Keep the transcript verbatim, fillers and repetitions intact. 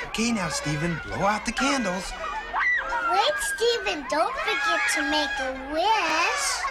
Okay, now, Stephen, blow out the candles. Wait, Stephen, don't forget to make a wish.